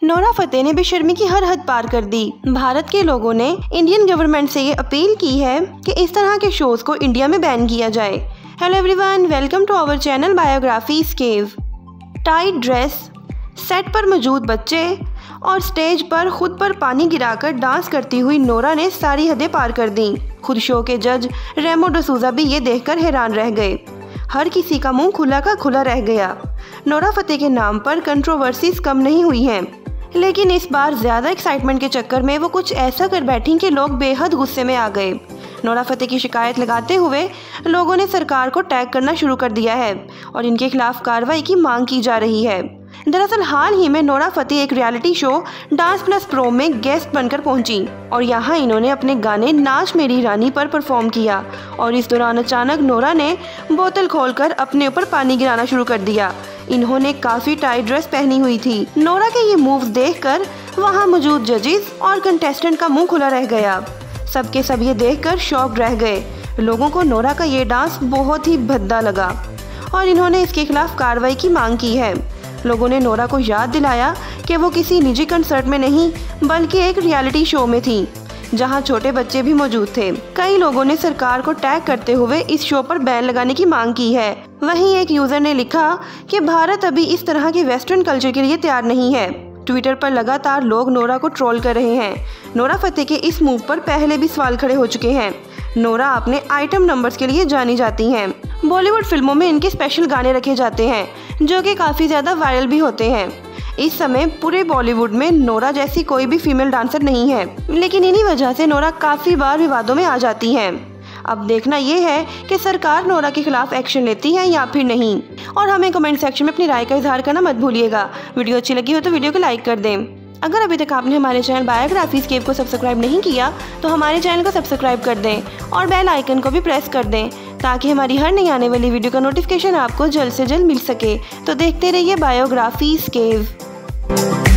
Nora Fatehi ने बेशर्मी की हर हद पार कर दी। भारत के लोगों ने इंडियन गवर्नमेंट से ये अपील की है कि इस तरह के शोज को इंडिया में बैन किया जाए। Hello everyone, welcome to our channel biographies cave. Tight dress, set पर मौजूद बच्चे और स्टेज पर खुद पर पानी गिराकर डांस करती हुई नोरा ने सारी हदें पार कर दी। खुद शो के जज रेमो डिसूजा भी ये देखकर हैरान रह गए। हर किसी का मुंह खुला का खुला रह गया। नोरा फतेही के नाम पर कंट्रोवर्सीज कम नहीं हुई हैं, लेकिन इस बार ज़्यादा एक्साइटमेंट के चक्कर में वो कुछ ऐसा कर बैठी कि लोग बेहद गुस्से में आ गए। नोरा फतेही की शिकायत लगाते हुए लोगों ने सरकार को टैग करना शुरू कर दिया है और इनके खिलाफ कार्रवाई की मांग की जा रही है। दरअसल हाल ही में नोरा फतेही एक reality show Dance Plus Pro में गेस्ट बनकर पहुंची और यहाँ इन्होंने अपने गाने नाच मेरी रानी पर परफॉर्म किया और इस दौरान अचानक नोरा ने बोतल खोलकर अपने ऊपर पानी गिराना शुरू कर दिया। इन्होंने काफी टाइट ड्रेस पहनी हुई थी। नोरा के ये मूव्स देखकर वहाँ मौजूद जजेस और कंटेस्टेंट का मुंह खुला रह गया। सबके सब ये देखकर शॉक्ड रह गए। लोगों को नोरा का ये डांस बहुत ही भद्दा लगा और इन्होंने इसके खिलाफ कार्रवाई की मांग की है। लोगों ने नोरा को याद दिलाया कि वो किसी निजी कंसर्ट में नहीं बल्कि एक रियलिटी शो में थी जहां छोटे बच्चे भी मौजूद थे। कई लोगों ने सरकार को टैग करते हुए इस शो पर बैन लगाने की मांग की है। वहीं एक यूजर ने लिखा कि भारत अभी इस तरह के वेस्टर्न कल्चर के लिए तैयार नहीं है। ट्विटर पर लगातार लोग नोरा को ट्रोल कर रहे हैं। नोरा फतेही के इस मूव पर पहले भी सवाल खड़े हो चुके हैं। नोरा अपने आइटम नंबर्स के लिए जानी जाती हैं। बॉलीवुड फिल्मों में इनके स्पेशल गाने रखे जाते हैं जो कि काफ़ी ज़्यादा वायरल भी होते हैं। इस समय पूरे बॉलीवुड में नोरा जैसी कोई भी फीमेल डांसर नहीं है, लेकिन इन्हीं वजह से नोरा काफ़ी बार विवादों में आ जाती हैं। अब देखना ये है कि सरकार नोरा के खिलाफ एक्शन लेती है या फिर नहीं। और हमें कमेंट सेक्शन में अपनी राय का इजहार करना मत भूलिएगा। वीडियो अच्छी लगी हो तो वीडियो को लाइक कर दें। अगर अभी तक आपने हमारे चैनल बायोग्राफीज केव को सब्सक्राइब नहीं किया तो हमारे चैनल को सब्सक्राइब कर दें और बेल आइकन को भी प्रेस कर दें ताकि हमारी हर नई आने वाली वीडियो का नोटिफिकेशन आपको जल्द से जल्द मिल सके। तो देखते रहिए बायोग्राफीज केव।